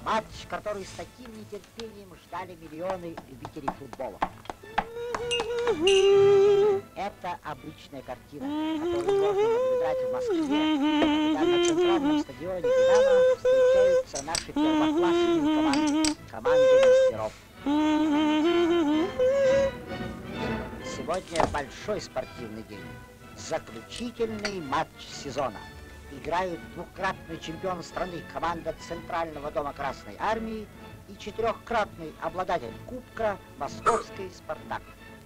Матч, который с таким нетерпением ждали миллионы любителей футбола. Это обычная картина, которую можно наблюдать в Москве, когда на центральном стадионе «Динамо» встречаются наши первоклассные команды мастеров. Сегодня большой спортивный день. Заключительный матч сезона. Играют двукратный чемпион страны команда Центрального дома Красной Армии и четырехкратный обладатель Кубка Московский Спартак.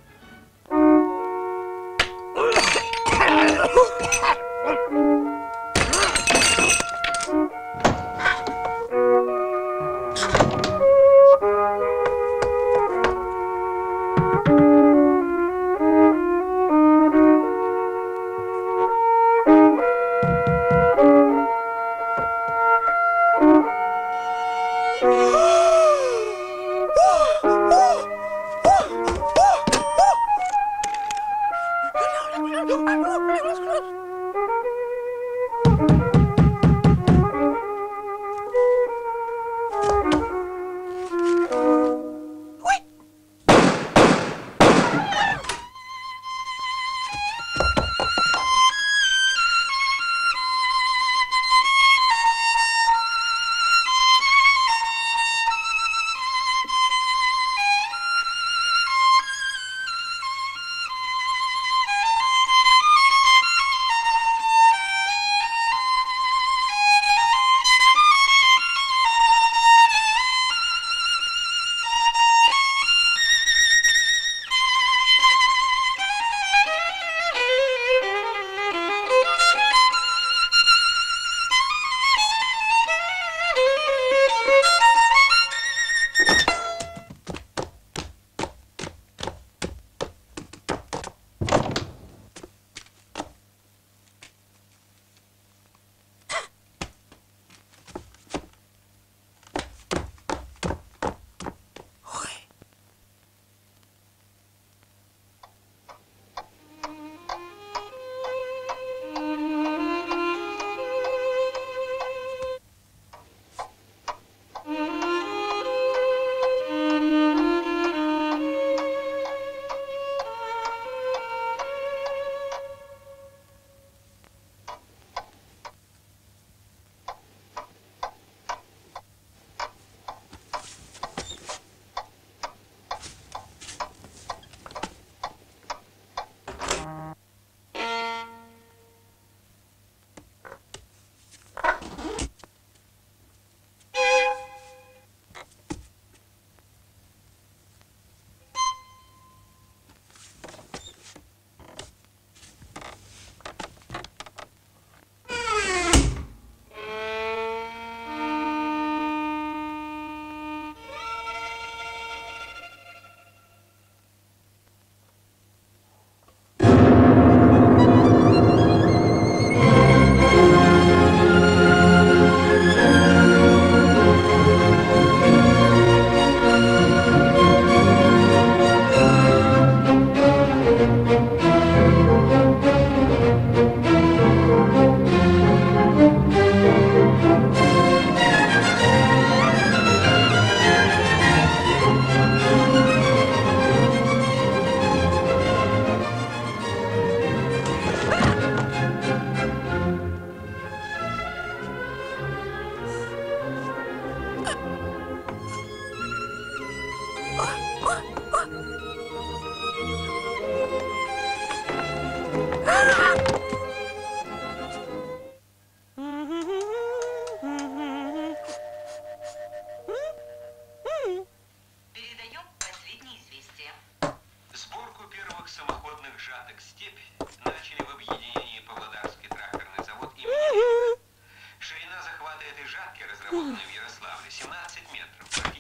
жаток «Степь» начали в объединении Павлодарский тракторный завод имени Ленина. Ширина захвата этой жатки, разработанной в Ярославле, 17 метров.